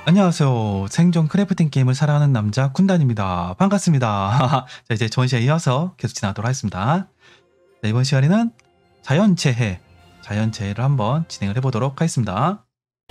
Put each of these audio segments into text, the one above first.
안녕하세요. 생존 크래프팅 게임을 사랑하는 남자 쿤단입니다. 반갑습니다. 자, 이제 전 시간에 이어서 계속 진행하도록 하겠습니다. 자, 이번 시간에는 자연재해를 한번 진행을 해보도록 하겠습니다.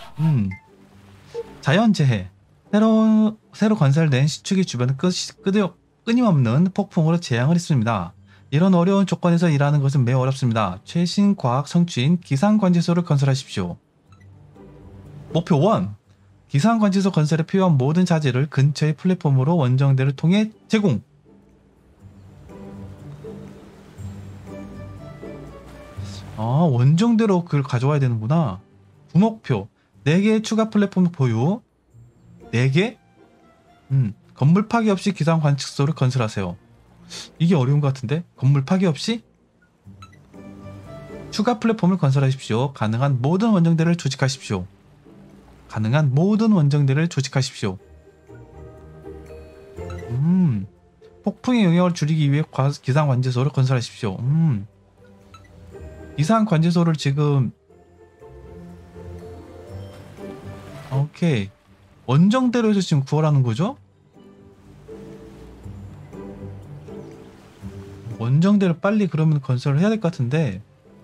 자연재해. 새로 건설된 시축이 주변을 끊임없는 폭풍으로 재앙을 했습니다. 이런 어려운 조건에서 일하는 것은 매우 어렵습니다. 최신 과학 성취인 기상관제소를 건설하십시오. 목표 1. 기상관제소 건설에 필요한 모든 자재를 근처의 플랫폼으로 원정대를 통해 제공. 원정대로 그걸 가져와야 되는구나. 부목표 4개의 추가 플랫폼 보유. 4개? 건물 파괴 없이 기상관측소를 건설하세요. 이게 어려운 것 같은데? 건물 파괴 없이? 추가 플랫폼을 건설하십시오. 가능한 모든 원정대를 조직하십시오. 폭풍의 영향을 줄이기 위해 기상관제소를 건설하십시오. 기상관제소를 지금 오케이. 원정대로 해서 지금 구하라는 거죠? 원정대를 빨리 그러면 건설을 해야 될 것 같은데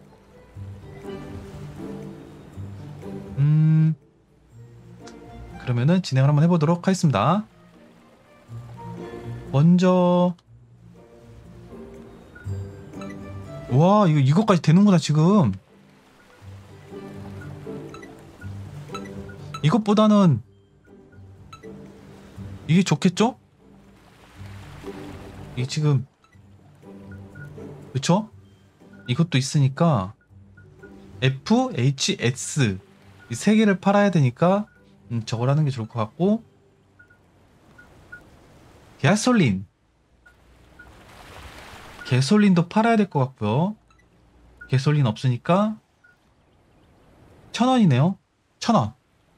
그러면은 진행을 한번 해보도록 하겠습니다. 먼저 와 이거까지 되는구나 지금. 이것보다는 이게 좋겠죠? 이게 지금 그쵸? 이것도 있으니까 FHS 이 3개를 팔아야 되니까 저걸 하는 게 좋을 것 같고, 개솔린도 팔아야 될 것 같고요. 개솔린 없으니까 1,000원이네요. 1,000원.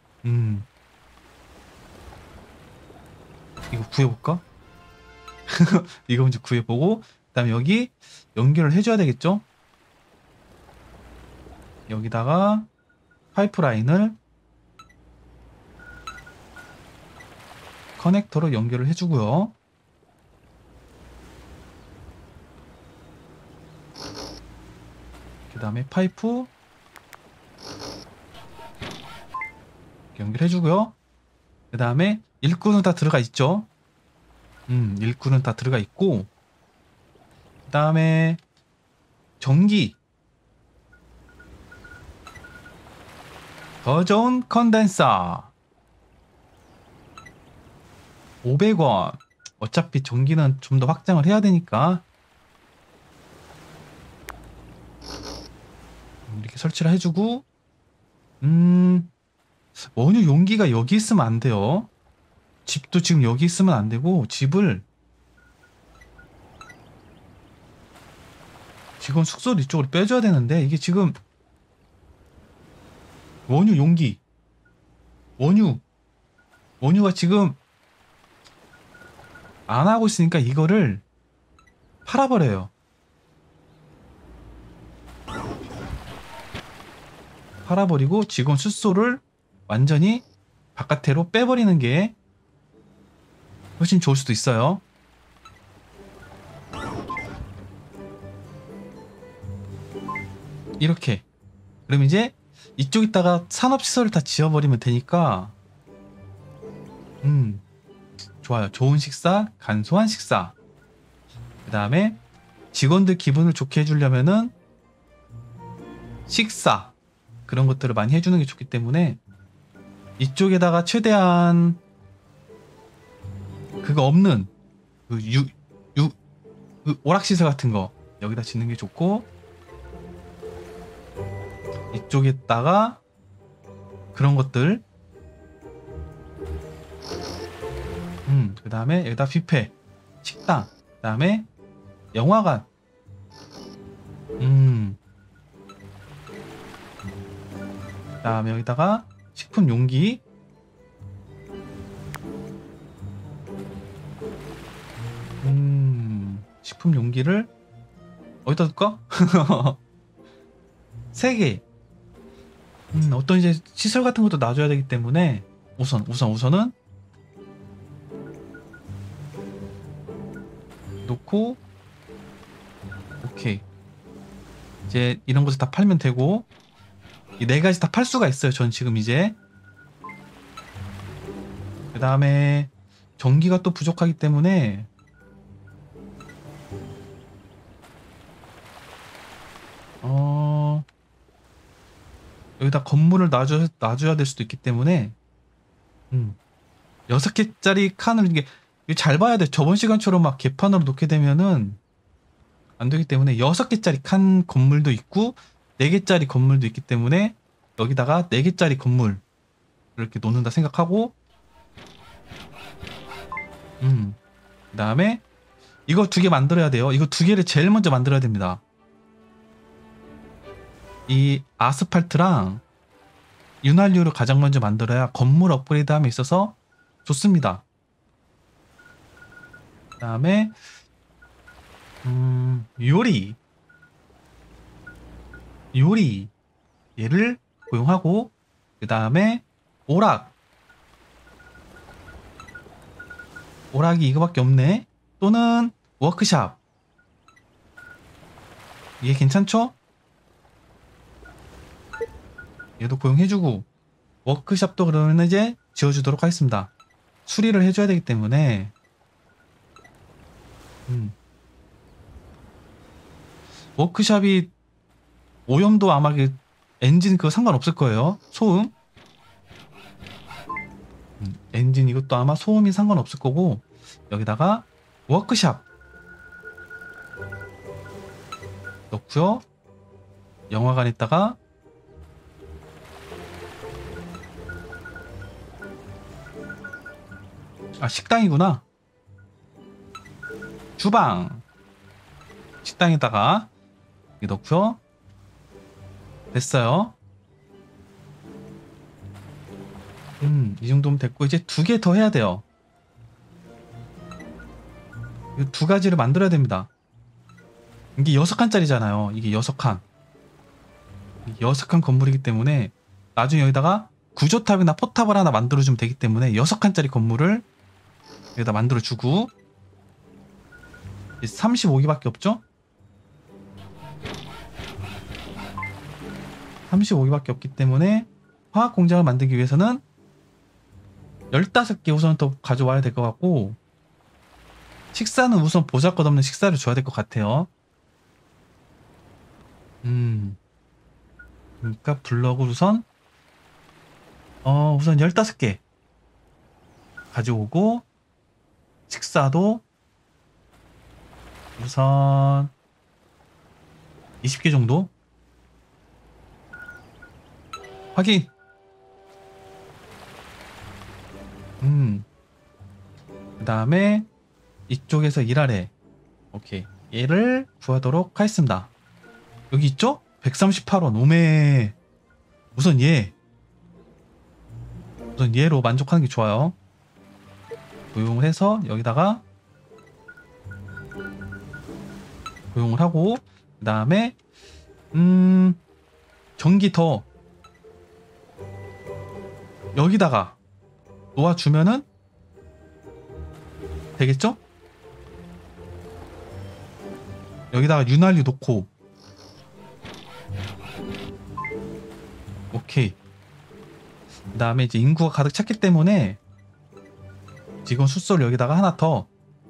이거 구해볼까? 이거 먼저 구해보고 그 다음에 여기 연결을 해줘야 되겠죠? 여기다가 파이프라인을 커넥터로 연결을 해주고요. 그 다음에 파이프 연결해주고요. 그 다음에 일구는 다 들어가 있죠. 일구는 다 들어가 있고, 그 다음에 전기 더 좋은 컨덴서 500원. 어차피 전기는 좀 더 확장을 해야 되니까 이렇게 설치를 해주고, 원유 용기가 여기 있으면 안 돼요. 집도 지금 여기 있으면 안 되고, 집을 지금 숙소를 이쪽으로 빼줘야 되는데, 이게 지금 원유 용기 원유가 지금 안 하고 있으니까 이거를 팔아버려요. 팔아버리고 직원 숙소를 완전히 바깥으로 빼버리는 게 훨씬 좋을 수도 있어요. 이렇게. 그럼 이제 이쪽에다가 산업시설을 다 지어버리면 되니까 좋아요. 좋은 식사, 간소한 식사. 그 다음에 직원들 기분을 좋게 해주려면은 식사, 그런 것들을 많이 해주는 게 좋기 때문에 이쪽에다가 최대한 그거 없는 그 오락시설 같은 거 여기다 짓는 게 좋고, 이쪽에다가 그런 것들, 그 다음에 여기다 뷔페, 식당, 그 다음에 영화관, 그 다음에 여기다가 식품 용기, 식품 용기를 어디다 둘까? 3개. 어떤 이제 시설 같은 것도 놔줘야 되기 때문에 우선은 놓고, 오케이. 이제 이런 것을 다 팔면 되고, 이 네 가지 다 팔 수가 있어요. 전 지금 이제. 그 다음에 전기가 또 부족하기 때문에 여기다 건물을 놔줘야 될 수도 있기 때문에 6개짜리 칸을 이게 잘 봐야 돼. 저번 시간처럼 막 개판으로 놓게 되면은 안 되기 때문에 6개짜리 칸 건물도 있고 4개짜리 건물도 있기 때문에 여기다가 4개짜리 건물 이렇게 놓는다 생각하고 그 다음에 이거 2개 만들어야 돼요. 이거 2개를 제일 먼저 만들어야 됩니다. 이 아스팔트랑 윤활유를 가장 먼저 만들어야 건물 업그레이드함에 있어서 좋습니다. 그 다음에 요리 얘를 고용하고 그 다음에 오락이 이거밖에 없네. 또는 워크샵 이게 괜찮죠? 얘도 고용해주고 워크샵도 그러면 이제 지어주도록 하겠습니다. 수리를 해줘야 되기 때문에 워크샵이 오염도 아마 엔진 그거 상관없을 거예요. 소음 엔진 이것도 아마 소음이 상관없을 거고 여기다가 워크샵 넣고요. 영화관 있다가 식당이구나. 주방 식당에다가 이렇게 넣고요. 됐어요. 이 정도면 됐고 이제 2개 더 해야 돼요. 이 2가지를 만들어야 됩니다. 이게 6칸짜리잖아요. 이게 6칸 6칸 건물이기 때문에 나중에 여기다가 구조탑이나 포탑을 하나 만들어주면 되기 때문에 6칸짜리 건물을 여기다 만들어주고 35개밖에 없죠? 35개밖에 없기 때문에 화학공장을 만들기 위해서는 15개 우선 더 가져와야 될 것 같고 식사는 우선 보잘것없는 식사를 줘야 될 것 같아요. 그러니까 블럭을 우선 15개 가져오고 식사도 우선 20개 정도 확인. 그 다음에 이쪽에서 일하래. 오케이. 얘를 구하도록 하겠습니다. 여기 있죠? 138원. 오메. 우선 얘로 만족하는 게 좋아요. 고용을 해서 여기다가 고용을 하고 그 다음에 전기 더 여기다가 놓아주면은 되겠죠? 여기다가 윤활유 놓고 오케이. 그 다음에 이제 인구가 가득 찼기 때문에 지금 숫소를 여기다가 하나 더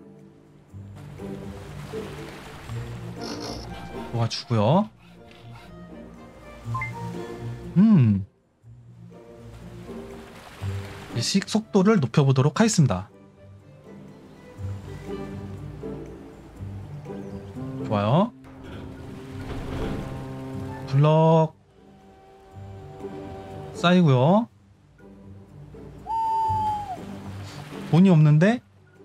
놓아주고요. 식 속도를 높여보도록 하겠습니다. 좋아요. 블럭 쌓이고요. 돈이 없는데?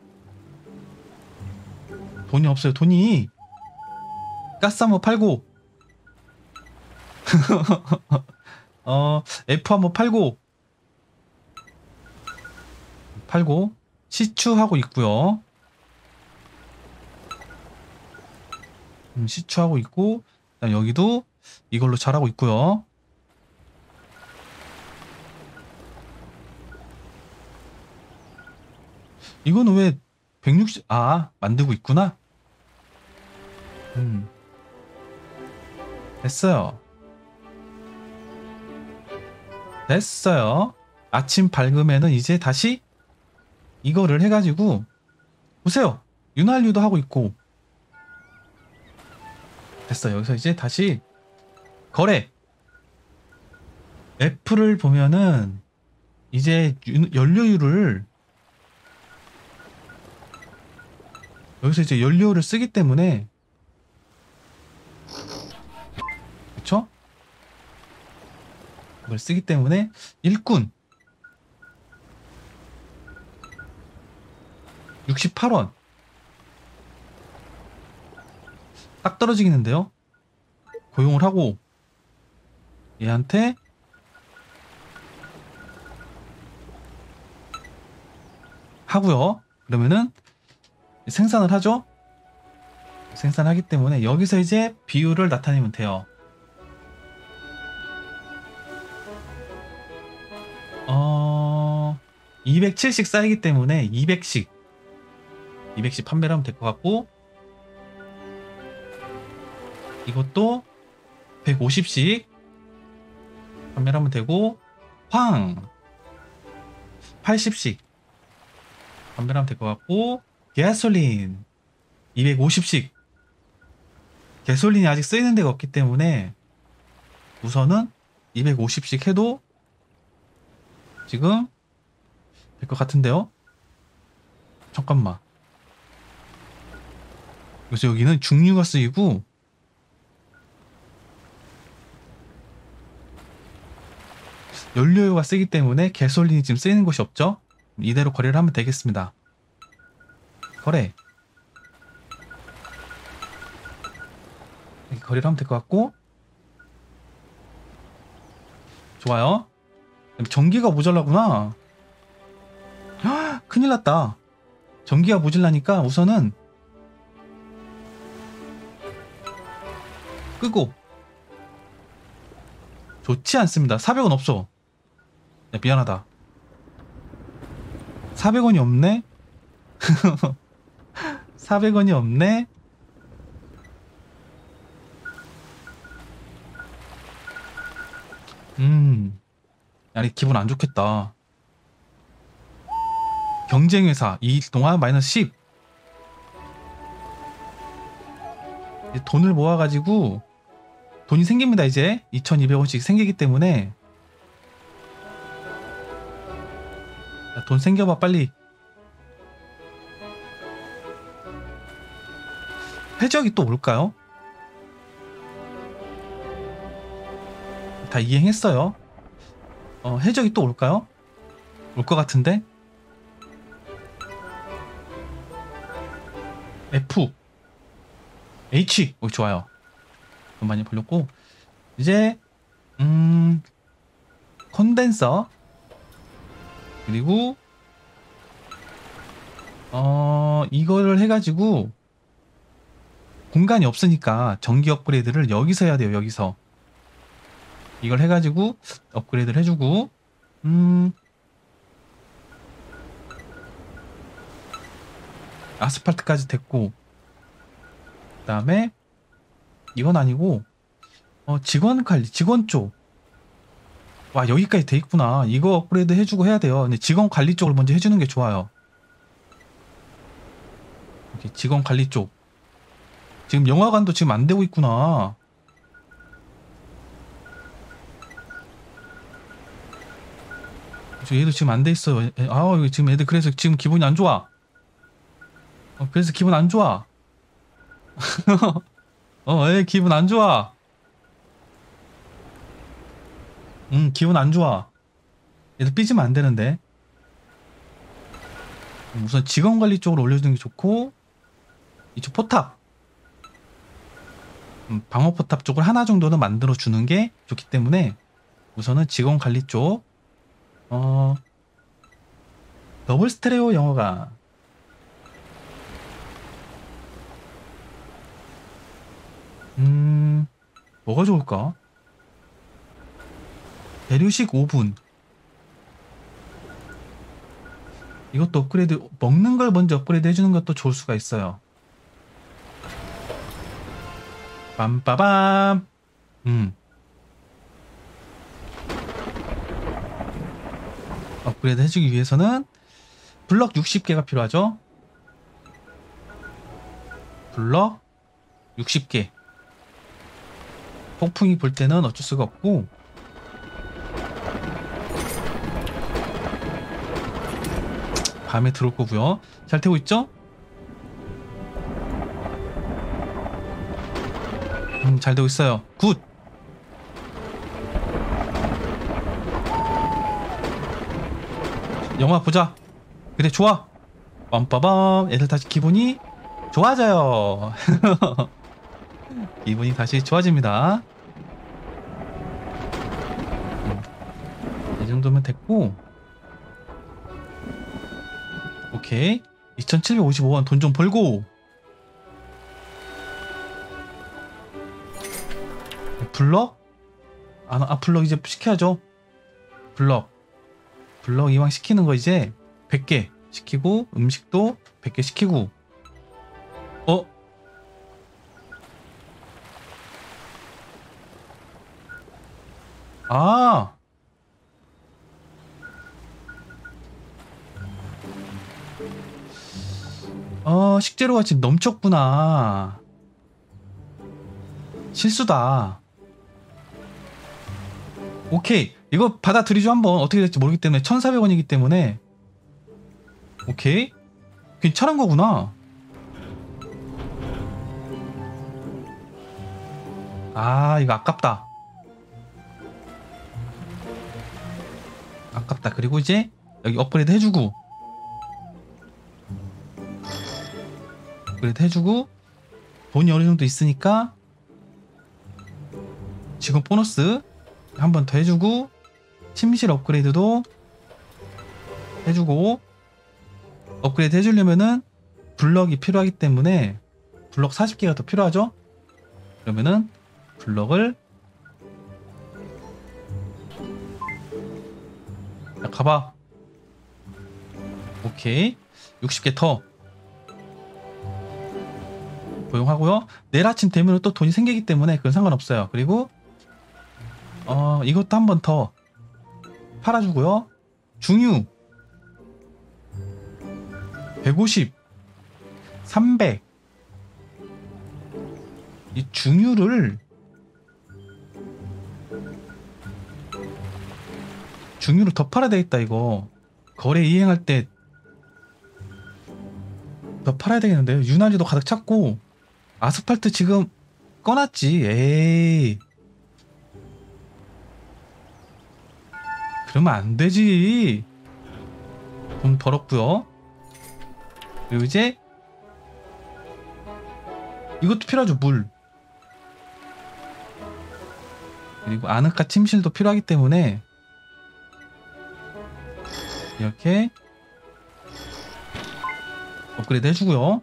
돈이 없어요. 돈이 가스 한번 팔고 F 한번 팔고 시추하고 있고요. 시추하고 있고 그다음 여기도 이걸로 잘하고 있고요. 이거는 왜 160, 만들고 있구나? 음, 됐어요. 됐어요. 아침 밝으면은 이제 다시 이거를 해가지고, 보세요. 윤활유도 하고 있고, 됐어요. 여기서 이제 다시 거래. F를 보면은 이제 연료율을, 여기서 이제 연료를 쓰기 때문에, 그쵸? 이걸 쓰기 때문에 일꾼 68원 딱 떨어지겠는데요? 고용을 하고 얘한테 하고요. 그러면은 생산을 하죠. 생산하기 때문에 여기서 이제 비율을 나타내면 돼요. 270씩 쌓이기 때문에 200씩 판매를 하면 될 것 같고, 이것도 150씩 판매를 하면 되고, 황 80씩 판매를 하면 될 것 같고, 가솔린 250씩. 가솔린이 아직 쓰이는 데가 없기 때문에 우선은 250씩 해도 지금 될 것 같은데요? 잠깐만. 그래서 여기는 중류가 쓰이고, 연료가 쓰기 때문에 가솔린이 지금 쓰이는 곳이 없죠? 이대로 거래를 하면 되겠습니다. 거래. 이렇게 거래를 하면 될 것 같고, 좋아요. 전기가 모자라구나. 헉, 큰일 났다. 전기가 모자라니까 우선은 끄고. 좋지 않습니다. 400원 없어. 야, 미안하다. 400원이 없네? 400원이 없네? 아니, 기분 안 좋겠다. 경쟁회사, 이 동안 마이너스 10. 이제 돈을 모아가지고, 돈이 생깁니다, 이제. 2200원씩 생기기 때문에. 야, 돈 생겨봐, 빨리. 해적이 또 올까요? 다 이행했어요. 해적이 또 올까요? 올 것 같은데? F, H. 오, 좋아요. 돈 많이 벌렸고. 이제, 컨덴서. 그리고, 이거를 해가지고, 공간이 없으니까 전기 업그레이드를 여기서 해야 돼요, 여기서. 이걸 해가지고, 업그레이드를 해주고, 아스팔트까지 됐고, 그 다음에, 이건 아니고, 직원 관리, 직원 쪽. 와, 여기까지 돼 있구나. 이거 업그레이드 해주고 해야 돼요. 근데 직원 관리 쪽을 먼저 해주는 게 좋아요. 이렇게 직원 관리 쪽. 지금 영화관도 지금 안 되고 있구나. 얘도 지금 안 돼 있어요. 지금 애들 그래서 지금 기분이 안 좋아. 그래서 기분 안 좋아. 애 기분 안 좋아. 기분 안 좋아. 얘들 삐지면 안 되는데. 우선 직원 관리 쪽으로 올려주는 게 좋고, 이쪽 포탑. 방어 포탑 쪽을 하나 정도는 만들어 주는 게 좋기 때문에 우선은 직원 관리 쪽. 더블 스테레오 영화가 뭐가 좋을까? 대류식 오븐. 이것도 업그레이드, 먹는 걸 먼저 업그레이드 해주는 것도 좋을 수가 있어요. 빰빠밤. 업그레이드 해주기 위해서는 블럭 60개가 필요하죠. 블럭 60개. 폭풍이 불 때는 어쩔 수가 없고, 밤에 들어올 거고요. 잘 되고 있죠? 잘 되고 있어요. 굿! 영화 보자. 그래, 좋아. 빰빠밤. 애들 다시 기분이 좋아져요. 기분이 다시 좋아집니다. 이 정도면 됐고, 오케이. 2755원 돈 좀 벌고, 블럭? 블럭 이제 시켜야죠. 블럭 이왕 시키는 거 이제 100개 시키고, 음식도 100개 시키고. 식재료가 지금 넘쳤구나. 실수다. 오케이. 이거 받아들이죠. 한번 어떻게 될지 모르기 때문에 1,400원이기 때문에. 오케이. 괜찮은 거구나. 이거 아깝다. 그리고 이제 여기 업그레이드 해주고, 돈이 어느 정도 있으니까 지금 보너스 한 번 더 해주고, 침실 업그레이드도 해주고. 업그레이드 해주려면은 블럭이 필요하기 때문에 블럭 40개가 더 필요하죠. 그러면은 블럭을, 자, 가봐. 오케이. 60개 더 고용하고요. 내일 아침 되면 또 돈이 생기기 때문에 그건 상관없어요. 그리고 이것도 한 번 더 팔아주고요. 중유 150, 300. 이 중유를 더 팔아야 되겠다. 이거 거래 이행할 때 더 팔아야 되겠는데요. 윤활유도 가득 찼고, 아스팔트 지금 꺼놨지. 에이, 그러면 안 되지. 돈 벌었고요. 그리고 이제 이것도 필요하죠. 물. 그리고 아늑가 침실도 필요하기 때문에 이렇게 업그레이드 해주고요.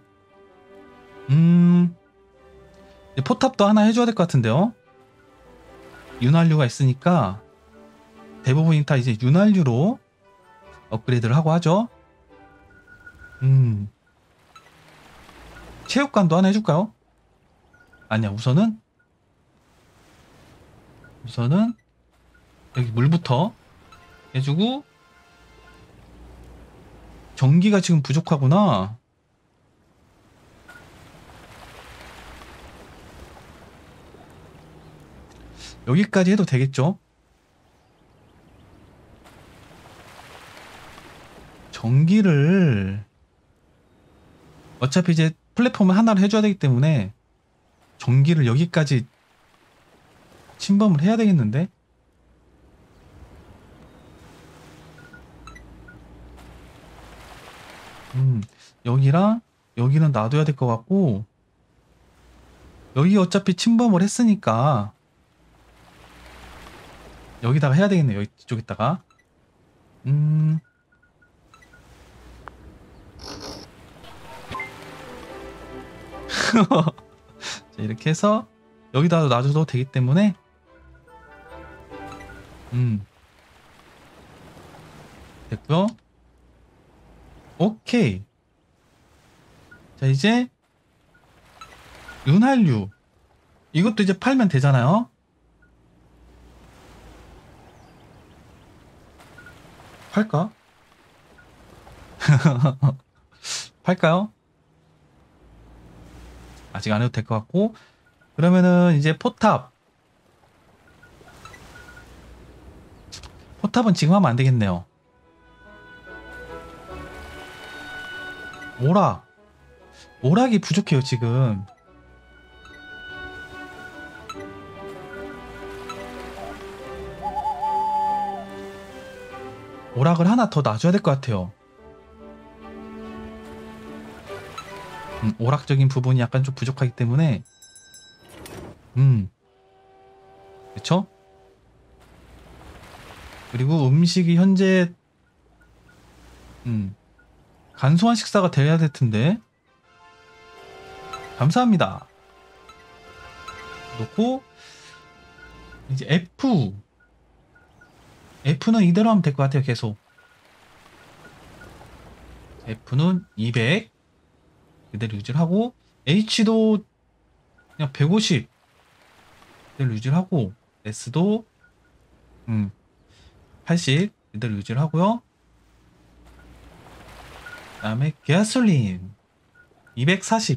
포탑도 하나 해줘야 될 것 같은데요. 윤활유가 있으니까 대부분이 다 이제 윤활유로 업그레이드를 하고 하죠. 체육관도 하나 해줄까요? 아니야, 우선은 여기 물부터 해주고. 전기가 지금 부족하구나. 여기까지 해도 되겠죠? 전기를 어차피 이제 플랫폼을 하나를 해줘야 되기 때문에 전기를 여기까지 침범을 해야 되겠는데? 여기랑 여기는 놔둬야 될 것 같고, 여기 어차피 침범을 했으니까 여기다가 해야 되겠네요. 여기 쪽에다가. 자, 이렇게 해서 여기다 놔줘도 되기 때문에 됐고요. 오케이. 자, 이제 윤활유 이것도 이제 팔면 되잖아요. 팔까? 팔까요? 아직 안 해도 될 것 같고. 그러면은 이제 포탑은 지금 하면 안 되겠네요. 오락이 부족해요 지금. 오락을 하나 더 놔줘야 될 것 같아요. 오락적인 부분이 약간 좀 부족하기 때문에 그쵸? 그리고 음식이 현재 간소한 식사가 돼야 될 텐데. 감사합니다. 놓고 이제 F는 이대로 하면 될 것 같아요. 계속 F는 200 그대로 유지를 하고, H도 그냥 150 그대로 유지를 하고, S도 80 그대로 유지를 하고요. 그 다음에 가솔린 240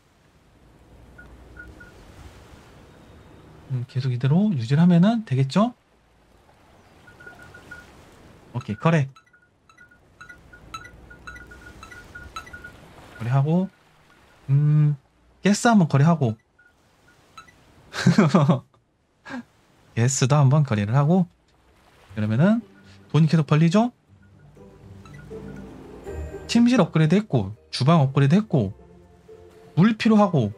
계속 이대로 유지를 하면은 되겠죠? 오케이, 거래하고, 가스 한번 거래하고, 가스도 한번 거래를 하고. 그러면은 돈이 계속 벌리죠? 침실 업그레이드 했고, 주방 업그레이드 했고, 물 필요하고,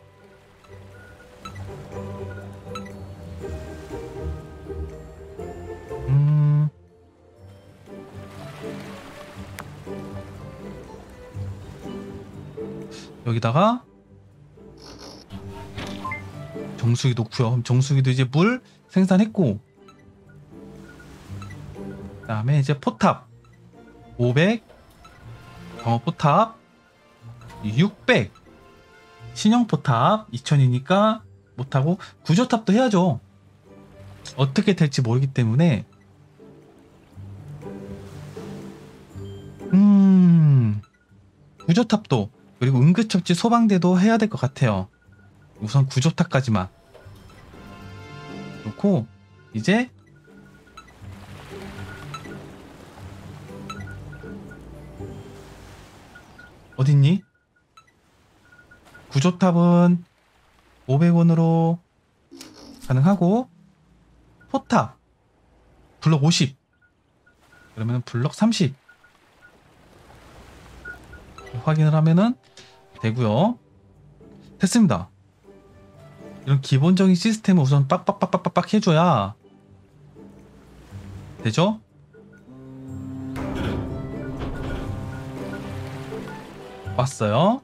여기다가 정수기 놓고요. 그럼 정수기도 이제 물 생산했고, 그 다음에 이제 포탑 500 방어 포탑 600 신형 포탑 2000이니까 못하고, 구조탑도 해야죠. 어떻게 될지 모르기 때문에 구조탑도, 그리고 응급처치 소방대도 해야 될 것 같아요. 우선 구조탑까지만 놓고, 이제 어딨니? 구조탑은 500원으로 가능하고, 포탑 블럭 50 그러면 블럭 30 확인을 하면은 되고요. 됐습니다. 이런 기본적인 시스템을 우선 빡빡빡빡빡 해줘야 되죠? 왔어요.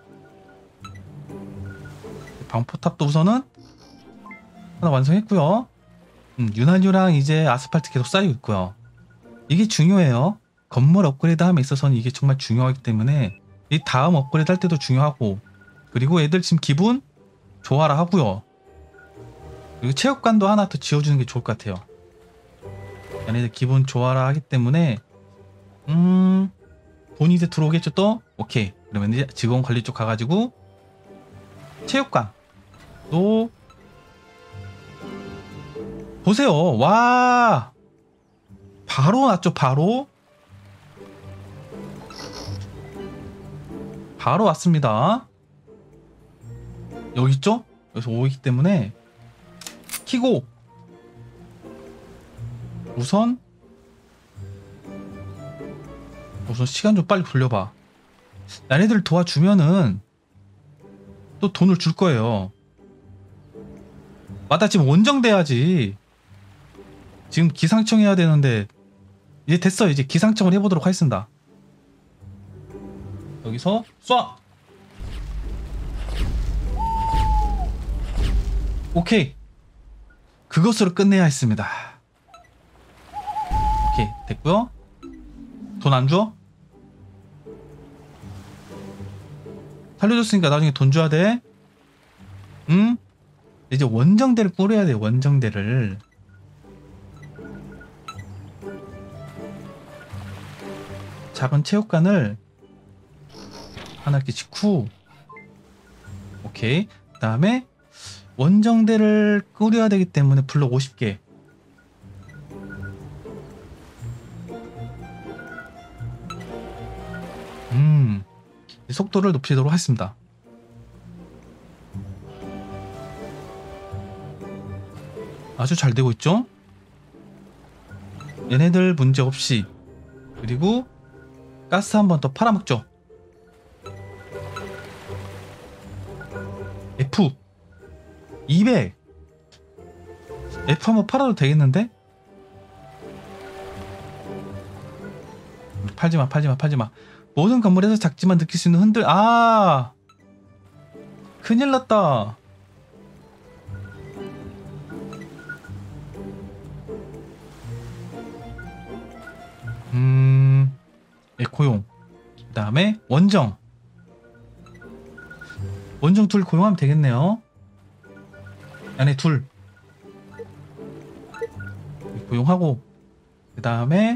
방포탑도 우선은 하나 완성했고요. 윤활유랑 이제 아스팔트 계속 쌓이고 있고요. 이게 중요해요. 건물 업그레이드 함에 있어서는 이게 정말 중요하기 때문에 이 다음 업그레이드 할 때도 중요하고, 그리고 애들 지금 기분 좋아라 하고요. 그리고 체육관도 하나 더 지어주는 게 좋을 것 같아요. 얘네들 기분 좋아라 하기 때문에 돈이 이제 들어오겠죠 또? 오케이. 그러면 이제 직원 관리 쪽 가가지고 체육관 또 보세요. 와, 바로 났죠. 바로 왔습니다. 여기 있죠? 여기서 오기 때문에 키고, 우선 시간 좀 빨리 돌려봐. 나네들 도와주면은 또 돈을 줄 거예요. 맞다, 지금 원정돼야지. 지금 기상청 해야 되는데 이제 됐어. 이제 기상청을 해보도록 하겠습니다. 여기서 쏴. 오케이. 그것으로 끝내야 했습니다. 오케이, 됐고요. 돈 안 줘? 살려줬으니까 나중에 돈 줘야 돼. 응? 이제 원정대를 꾸려야 돼. 원정대를. 작은 체육관을 하나 이렇게 짓고, 오케이. 그 다음에 원정대를 꾸려야 되기 때문에 블록 50개. 속도를 높이도록 하겠습니다. 아주 잘 되고 있죠? 얘네들 문제 없이. 그리고 가스 한 번 더 팔아먹죠. F 200. F 한번 팔아도 되겠는데? 팔지마. 모든 건물에서 작지만 느낄 수 있는 흔들. 아, 큰일 났다. 고용. 그 다음에 원정 둘 고용하면 되겠네요. 안에 둘 고용하고, 그 다음에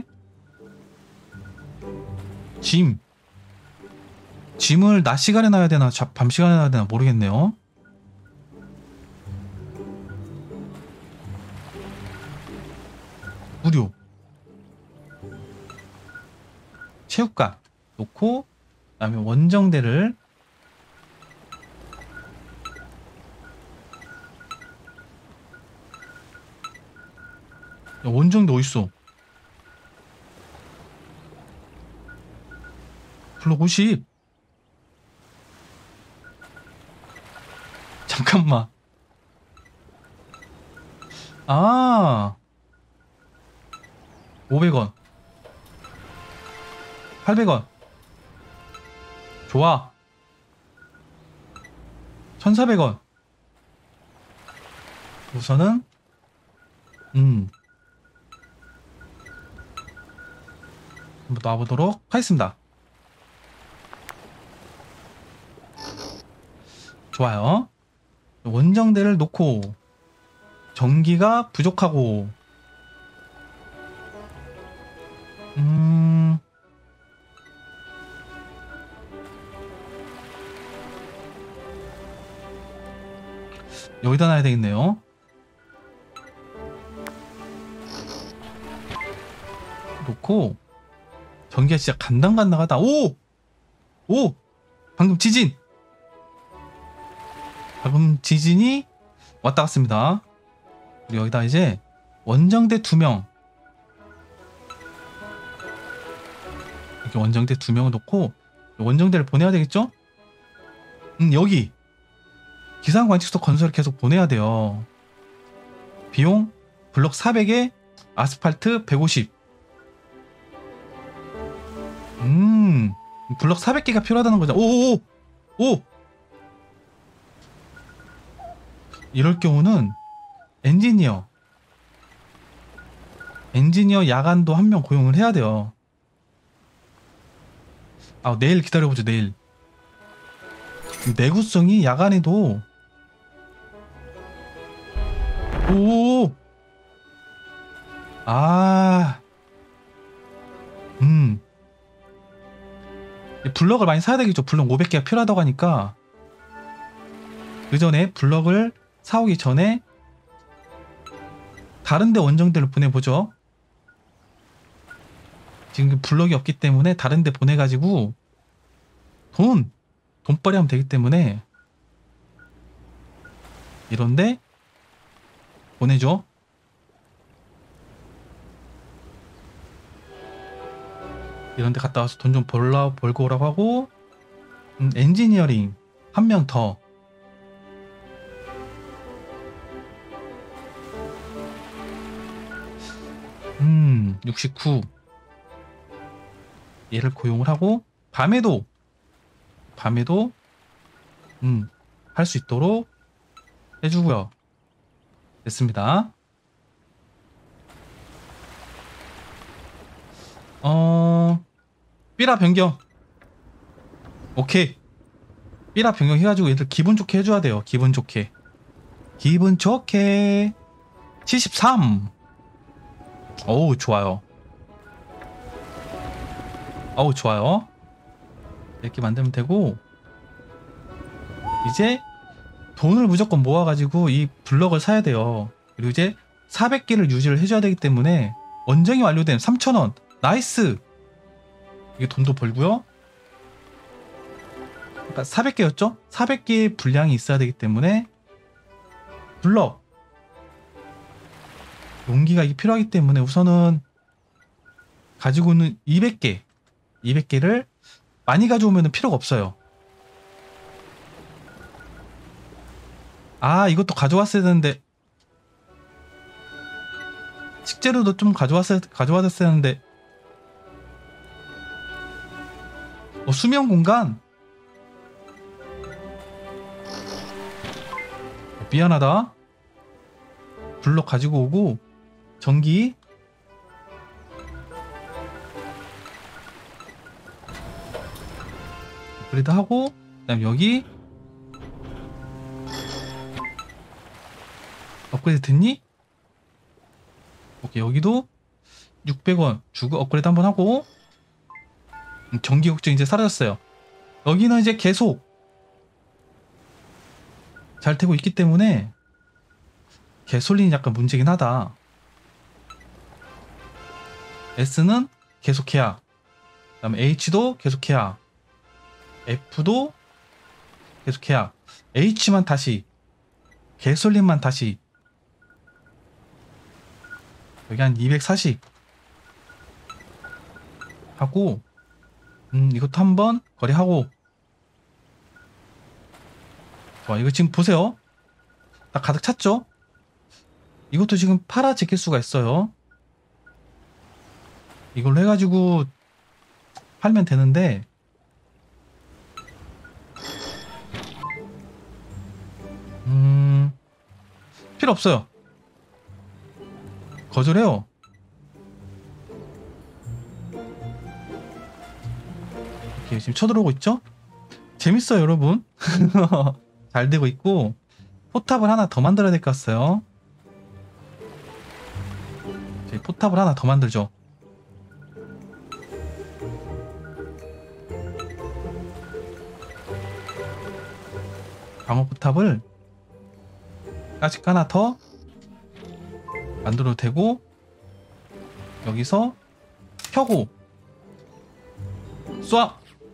짐을 낮 시간에 놔야 되나 밤 시간에 놔야 되나 모르겠네요. 무료. 체육관 놓고, 그 다음에 원정대를 원정대 어딨어? 블록 50. 잠깐만. 아, 500원 800원 좋아. 1400원 우선은 한번 놔보도록 하겠습니다. 좋아요. 원정대를 놓고, 전기가 부족하고, 여기다 놔야 되겠네요. 놓고, 전기가 진짜 간당간당하다. 오! 방금 지진이 왔다 갔습니다. 그리고 여기다 이제 원정대 2명, 이렇게 원정대 2명을 놓고 원정대를 보내야 되겠죠? 여기 기상관측소 건설을 계속 보내야 돼요. 비용 블록 400에 아스팔트 150. 블록 400개가 필요하다는 거죠. 오! 이럴 경우는 엔지니어 야간도 한 명 고용을 해야 돼요. 아, 내일 기다려보죠. 내일. 내구성이 야간에도. 오! 아, 블럭을 많이 사야 되겠죠. 블럭 500개가 필요하다고 하니까 그 전에 블럭을 사오기 전에 다른데 원정대를 보내보죠. 지금 블럭이 없기 때문에 다른데 보내가지고 돈벌이 하면 되기 때문에 이런데 보내죠. 이런데 갔다 와서 돈 좀 벌고 오라고 하고, 엔지니어링 한 명 더. 69. 얘를 고용을 하고, 밤에도 할 수 있도록 해주고요. 됐습니다. 삐라 변경. 오케이. 삐라 변경 해가지고 얘들 기분 좋게 해줘야 돼요. 기분 좋게. 기분 좋게. 73. 어우, 좋아요. 어우, 좋아요. 이렇게 만들면 되고, 이제 돈을 무조건 모아가지고 이 블럭을 사야 돼요. 그리고 이제 400개를 유지를 해줘야 되기 때문에 원정이 완료된 3,000원. 나이스. 이게 돈도 벌고요. 그러니까 400개였죠? 400개의 분량이 있어야 되기 때문에 블럭 용기가 이게 필요하기 때문에 우선은 가지고 있는 200개를 많이 가져오면 필요가 없어요. 아, 이것도 가져왔어야 되는데, 식재료도 좀 가져왔어야 되는데. 수면 공간. 미안하다. 블럭 가지고 오고, 전기. 업그레이드 하고, 그 다음 여기. 업그레이드 됐니? 오케이, 여기도 600원 주고 업그레이드 한번 하고, 전기 걱정 이제 사라졌어요. 여기는 이제 계속 잘 되고 있기 때문에 개솔린이 약간 문제긴 하다. S는 계속해야, 그 다음에 H도 계속해야, F도 계속해야, H만 다시, 개솔린만 다시. 여기 한 240 하고, 이것도 한번 거래하고. 좋아, 이거 지금 보세요. 나 가득 찼죠? 이것도 지금 팔아 제낄 수가 있어요. 이걸로 해가지고 팔면 되는데, 필요 없어요. 거절해요. 이렇게 지금 쳐들어오고 있죠? 재밌어요, 여러분. 잘 되고 있고, 포탑을 하나 더 만들어야 될 것 같아요. 포탑을 하나 더 만들죠. 방어 포탑을 아직 하나 더 만들어도 되고, 여기서 켜고 쏴.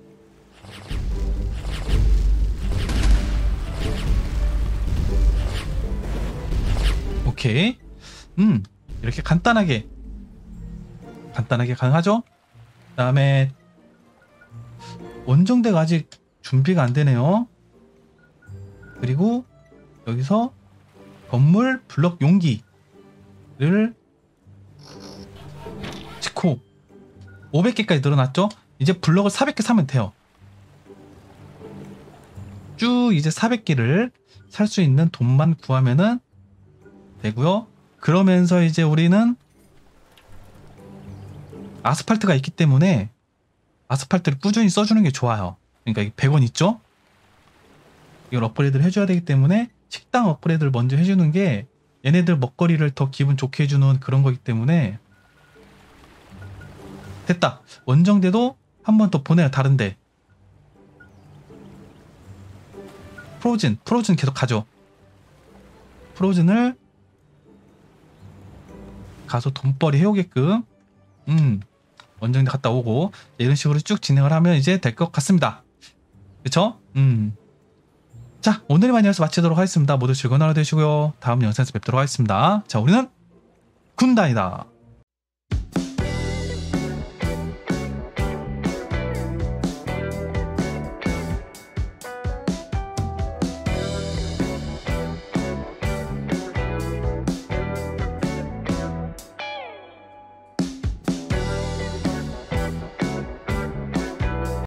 오케이. 이렇게 간단하게 가능하죠? 그 다음에 원정대가 아직 준비가 안 되네요. 그리고 여기서 건물 블럭 용기를 찍고 500개까지 늘어났죠? 이제 블럭을 400개 사면 돼요. 쭉 이제 400개를 살 수 있는 돈만 구하면은 되고요. 그러면서 이제 우리는 아스팔트가 있기 때문에 아스팔트를 꾸준히 써주는 게 좋아요. 그러니까 100원 있죠? 이걸 업그레이드를 해줘야 되기 때문에 식당 업그레이드를 먼저 해주는 게 얘네들 먹거리를 더 기분 좋게 해주는 그런 거기 때문에. 됐다. 원정대도 한 번 더 보내요. 다른데. 프로즌 계속 가죠. 프로즌을 가서 돈벌이 해오게끔 원정대 갔다 오고, 이런 식으로 쭉 진행을 하면 이제 될 것 같습니다. 그쵸? 자, 오늘의 마니아에서 마치도록 하겠습니다. 모두 즐거운 하루 되시고요. 다음 영상에서 뵙도록 하겠습니다. 자, 우리는 군단이다.